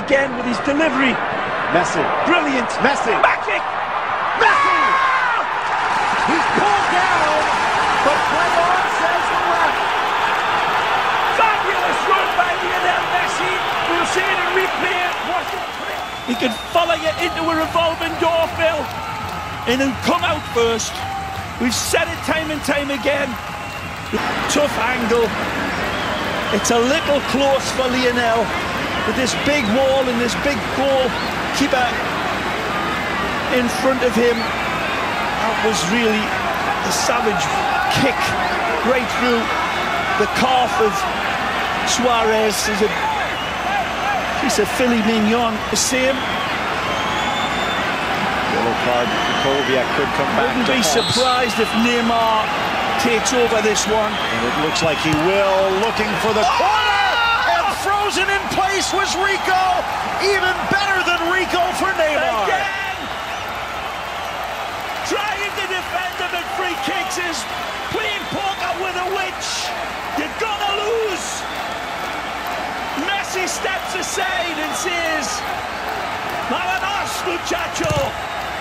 again with his delivery. Messi. Brilliant. Messi. Magic. Messi! He's pulled down, but play on, says the ref. Fabulous run by Lionel Messi. We'll see it in replay. He can follow you into a revolving door, Phil, and he'll come out first. We've said it time and time again. Tough angle. It's a little close for Lionel with this big wall and this big goalkeeper in front of him. That was really a savage kick right through the calf of Suarez. There's a piece of filet mignon. The same. Yellow card. Kovacic could come back. Wouldn't be surprised if Neymar takes over this one. And it looks like he will. Looking for the corner, and frozen in place was Rico. Even better than Rico for Neymar. Again, trying to defend him at free kicks is playing poker with a witch. You're gonna lose. Messi steps aside and says, "Vámonos, muchacho."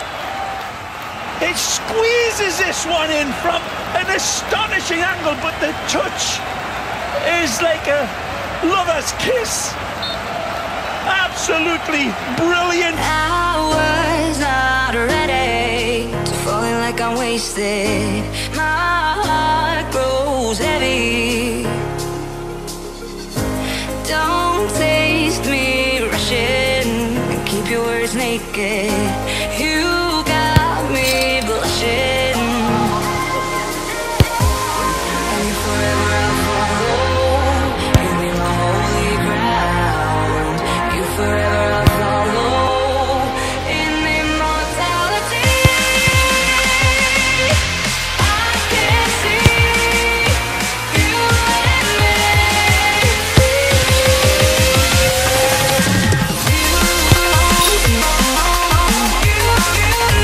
It squeezes this one in from an astonishing angle, but the touch is like a lover's kiss. Absolutely brilliant. I was not ready to falling like I'm wasted. My heart grows heavy. Don't taste me rushing and keep your words naked. You got me blushing. And you forever I'll follow. You be my holy ground. You forever I'll follow. In immortality, I can see you and me. You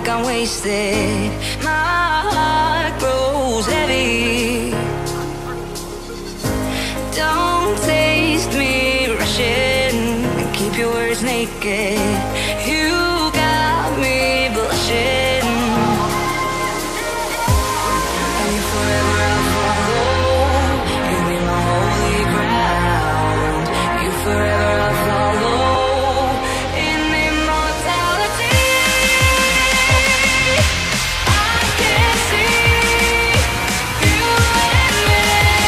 like I'm wasted. My heart grows heavy. Don't taste me rushing, keep your words naked. You got me blushing. And if forever I follow, you be my holy ground. You forever I follow in immortality. I can see you and me.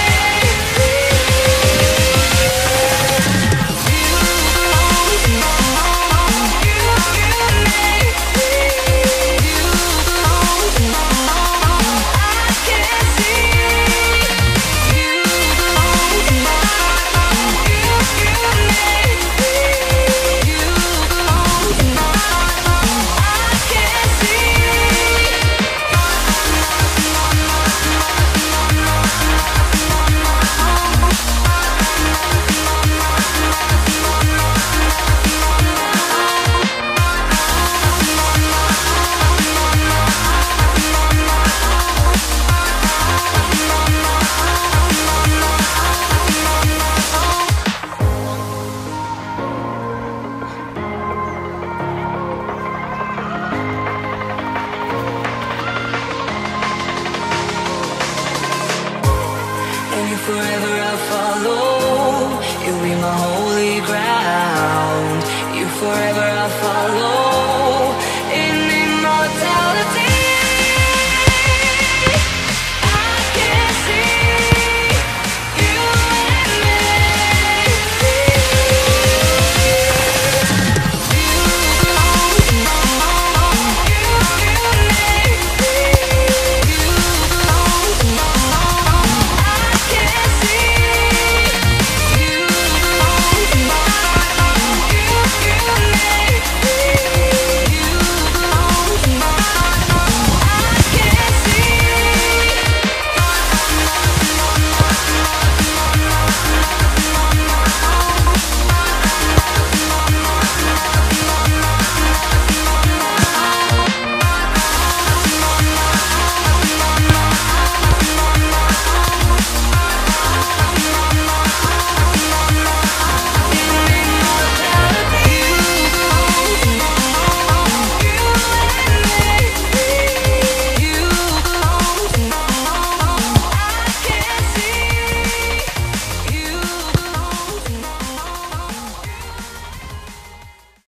Forever I follow, you'll be my holy ground. You forever I follow.